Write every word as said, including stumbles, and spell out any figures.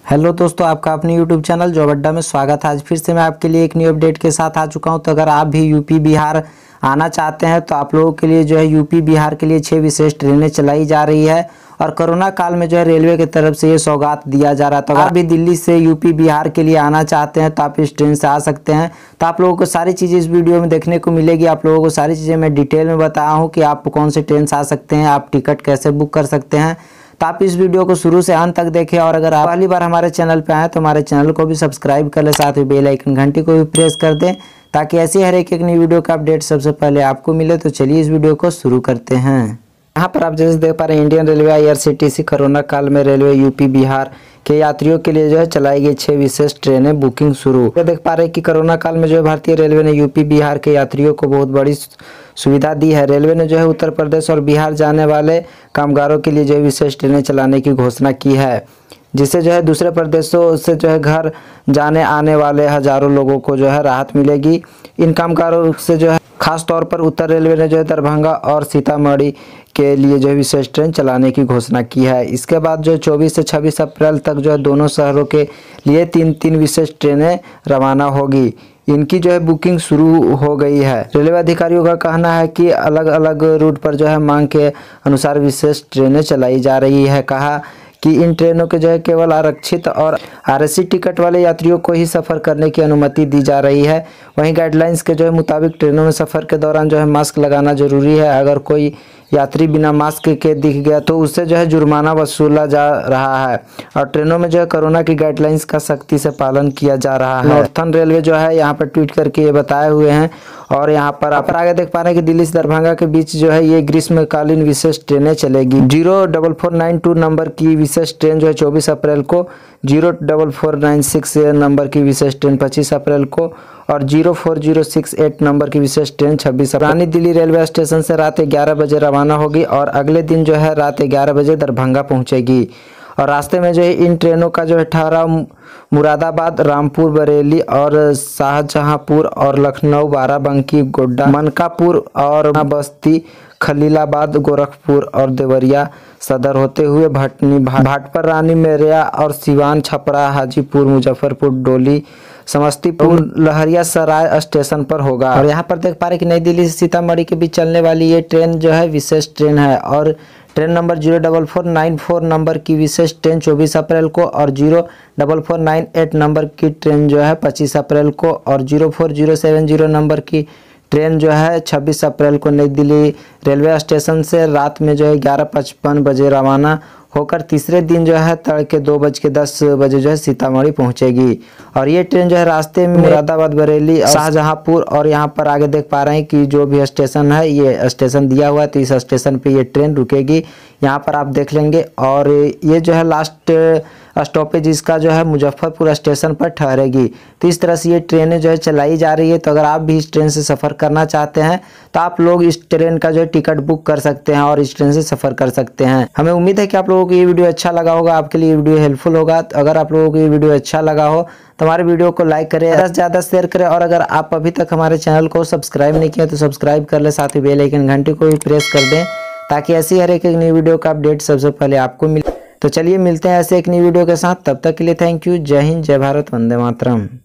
Hello दोस्तों, आपका अपने यूट्यूब चैनल जॉब अड्डा में स्वागत है। आज फिर से मैं आपके लिए एक न्यू अपडेट के साथ आ चुका हूं। तो अगर आप भी यूपी बिहार आना चाहते हैं तो आप लोगों के लिए जो है यूपी बिहार के लिए छह विशेष ट्रेनें चलाई जा रही है और कोरोना काल में जो है रेलवे की तरफ से ये सौगात दिया जा रहा है। तो अगर आप भी दिल्ली से यूपी बिहार के लिए आना चाहते हैं तो आप इस ट्रेन से आ सकते हैं। तो आप लोगों को सारी चीज़ें इस वीडियो में देखने को मिलेगी। आप लोगों को सारी चीज़ें मैं डिटेल में बताया हूँ कि आप कौन से ट्रेन से आ सकते हैं, आप टिकट कैसे बुक कर सकते हैं। तो आप इस वीडियो को शुरू से अंत तक देखें और अगर आप पहली बार हमारे चैनल पे आए तो हमारे चैनल को भी सब्सक्राइब कर ले, साथ ही बेल आइकन घंटी को भी प्रेस कर दें ताकि ऐसी हर एक एक नई वीडियो का अपडेट सबसे पहले आपको मिले। तो चलिए इस वीडियो को शुरू करते हैं। यहाँ पर आप जैसे देख पा रहे हैं, इंडियन रेलवे आईआरसीटीसी कोरोना काल में रेलवे यूपी बिहार के यात्रियों के लिए जो है चलाई गई छह विशेष ट्रेनें बुकिंग शुरू। तो देख पा रहे हैं कि कोरोना काल में जो है भारतीय रेलवे ने यूपी बिहार के यात्रियों को बहुत बड़ी सुविधा दी है। रेलवे ने जो है उत्तर प्रदेश और बिहार जाने वाले कामगारों के लिए जो है विशेष ट्रेनें चलाने की घोषणा की है, जिससे जो है दूसरे प्रदेशों से जो है घर जाने आने वाले हजारों लोगों को जो है राहत मिलेगी। इन कामगारों से जो है खास तौर पर उत्तर रेलवे ने जो है दरभंगा और सीतामढ़ी के लिए जो है विशेष ट्रेन चलाने की घोषणा की है। इसके बाद जो चौबीस से छब्बीस अप्रैल तक जो है दोनों शहरों के लिए तीन तीन विशेष ट्रेनें रवाना होगी। इनकी जो है बुकिंग शुरू हो गई है। रेलवे अधिकारियों का कहना है कि अलग अलग रूट पर जो है मांग के अनुसार विशेष ट्रेनें चलाई जा रही है। कहा कि इन ट्रेनों के जो है केवल आरक्षित और आरएसी टिकट वाले यात्रियों को ही सफ़र करने की अनुमति दी जा रही है। वहीं गाइडलाइंस के जो है मुताबिक ट्रेनों में सफ़र के दौरान जो है मास्क लगाना जरूरी है। अगर कोई यात्री बिना मास्क के दिख गया तो उससे जो है जुर्माना वसूला जा रहा है और ट्रेनों में जो है कोरोना की गाइडलाइंस का सख्ती से पालन किया जा रहा है। नॉर्थन रेलवे जो है यहाँ पर ट्वीट करके ये बताए हुए हैं। और यहाँ पर आप आगे देख पा रहे हैं कि दिल्ली से दरभंगा के बीच जो है ये ग्रीष्मकालीन विशेष ट्रेनें चलेगी। Zero double four nine two number की विशेष ट्रेन जो है चौबीस अप्रैल को, zero double four nine six number की विशेष ट्रेन पच्चीस अप्रैल को और zero four zero six eight number की विशेष ट्रेन छब्बीस अप्रैल रानी दिल्ली रेलवे स्टेशन से रात ग्यारह बजे रवाना होगी और अगले दिन जो है रात ग्यारह बजे दरभंगा पहुंचेगी। और रास्ते में जो है इन ट्रेनों का जो है ठहराव मुरादाबाद, रामपुर, बरेली और शाहजहांपुर और लखनऊ, बाराबंकी, गोड्डा, मनकापुर और बस्ती, खलीलाबाद, गोरखपुर और देवरिया सदर होते हुए भटनी, भाटपर, रानी मैरिया और सिवान, छपरा, हाजीपुर, मुजफ्फरपुर, डोली, समस्तीपुर, लहरियासराय स्टेशन पर होगा। और यहाँ पर देख पा रहे कि नई दिल्ली से सीतामढ़ी के बीच चलने वाली ये ट्रेन जो है विशेष ट्रेन है। और train number zero double four nine four number की विशेष ट्रेन चौबीस अप्रैल को और zero double four nine eight number की ट्रेन जो है पच्चीस अप्रैल को और zero four zero seven zero number की ट्रेन जो है छब्बीस अप्रैल को नई दिल्ली रेलवे स्टेशन से रात में जो है ग्यारह पचपन बजे रवाना होकर तीसरे दिन जो है तड़के दो बज के दस बजे जो है सीतामढ़ी पहुंचेगी। और ये ट्रेन जो है रास्ते में मुरादाबाद, बरेली, शाहजहांपुर और यहाँ पर आगे देख पा रहे हैं कि जो भी स्टेशन है ये स्टेशन दिया हुआ है तो इस स्टेशन पे ये ट्रेन रुकेगी। यहाँ पर आप देख लेंगे। और ये जो है लास्ट स्टॉपेज इसका जो है मुजफ्फरपुर स्टेशन पर ठहरेगी। तो इस तरह से ये ट्रेनें जो है चलाई जा रही है। तो अगर आप भी इस ट्रेन से सफ़र करना चाहते हैं तो आप लोग इस ट्रेन का जो है टिकट बुक कर सकते हैं और इस ट्रेन से सफ़र कर सकते हैं। हमें उम्मीद है कि आप लोगों को ये वीडियो अच्छा लगा होगा, आपके लिए ये वीडियो हेल्पफुल होगा। तो अगर आप लोगों को ये वीडियो अच्छा लगा हो तो हमारे वीडियो को लाइक करें, ज़्यादा से ज़्यादा शेयर करें। और अगर आप अभी तक हमारे चैनल को सब्सक्राइब नहीं किया तो सब्सक्राइब कर ले, साथ ही बेल आइकन घंटी को भी प्रेस कर दें ताकि ऐसी हर एक एक नई वीडियो का अपडेट सबसे पहले आपको मिले। तो चलिए मिलते हैं ऐसे एक नई वीडियो के साथ। तब तक के लिए थैंक यू। जय हिंद, जय भारत, वंदे मातरम।